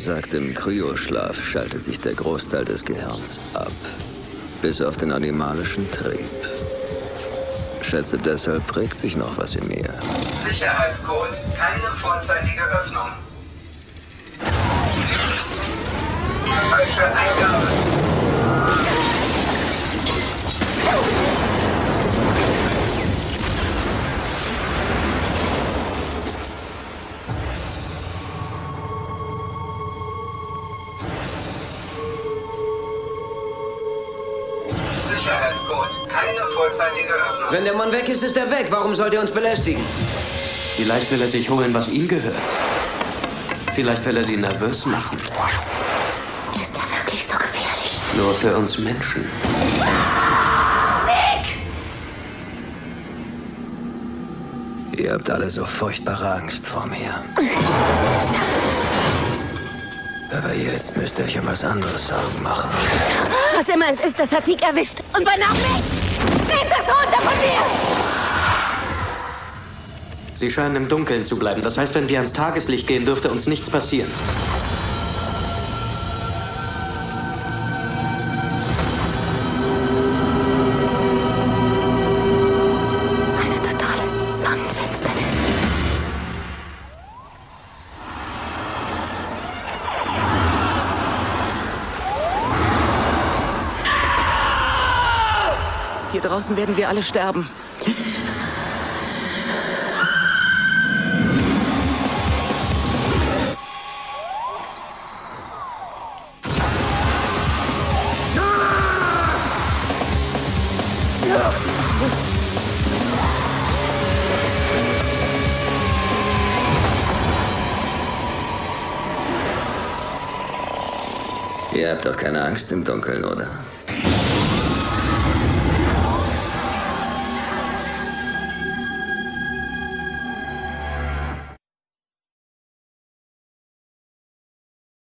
sagt, im Kryoschlaf schaltet sich der Großteil des Gehirns ab. Bis auf den animalischen Trieb. Schätze, deshalb regt sich noch was in mir. Sicherheitscode, keine vorzeitige Öffnung. Falsche Eingabe. Sicherheitscode, keine vorzeitige Öffnung. Wenn der Mann weg ist, ist er weg. Warum sollte er uns belästigen? Vielleicht will er sich holen, was ihm gehört. Vielleicht will er sie nervös machen. Ist er wirklich so gefährlich? Nur für uns Menschen. Nick! Ihr habt alle so furchtbare Angst vor mir. Aber jetzt müsst ihr euch um was anderes Sorgen machen. Was immer es ist, das hat Sieg erwischt. Und wann auch mich! Nehmt das runter von mir! Sie scheinen im Dunkeln zu bleiben. Das heißt, wenn wir ans Tageslicht gehen, dürfte uns nichts passieren. Eine totale Sonnenfinsternis. Hier draußen werden wir alle sterben. Ihr habt doch keine Angst im Dunkeln, oder?